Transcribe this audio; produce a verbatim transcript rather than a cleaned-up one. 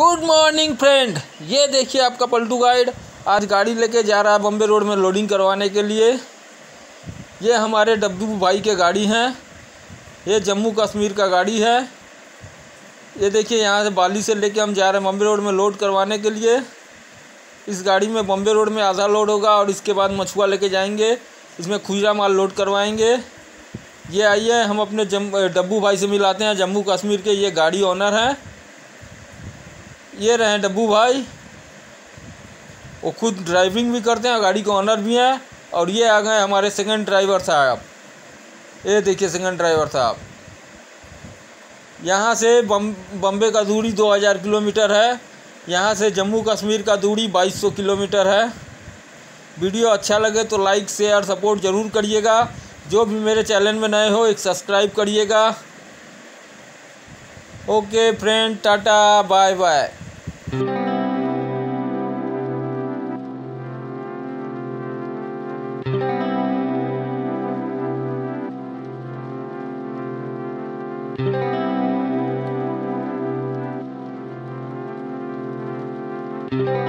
Good morning friend, ये देखिए आपका पलटू गाइड आज गाड़ी लेके जा रहा है बम्बे रोड में लोडिंग करवाने के लिए। ये हमारे डब्बू भाई के गाड़ी हैं। ये जम्मू कश्मीर का गाड़ी है। ये देखिए यहाँ से बाली से लेके हम जा रहे हैं बम्बे रोड में लोड करवाने के लिए। इस गाड़ी में बम्बे रोड में आधा लोड होगा और इसके बाद मछुआ लेके जाएंगे। इसमें खुजरा माल लोड करवाएंगे। ये आइए हम अपने जम डब्बू भाई से मिलाते हैं। जम्मू कश्मीर के ये गाड़ी ओनर हैं। ये रहे डब्बू भाई, वो खुद ड्राइविंग भी करते हैं, गाड़ी के ओनर भी हैं। और ये आ गए हमारे सेकंड ड्राइवर साहब। ये देखिए सेकंड ड्राइवर साहब। यहाँ से बम बम्बे का दूरी दो हज़ार किलोमीटर है। यहाँ से जम्मू कश्मीर का दूरी बाईस सौ किलोमीटर है। वीडियो अच्छा लगे तो लाइक शेयर सपोर्ट ज़रूर करिएगा। जो भी मेरे चैनल में नए हो एक सब्सक्राइब करिएगा। Okay friend, tata bye bye. Thank you.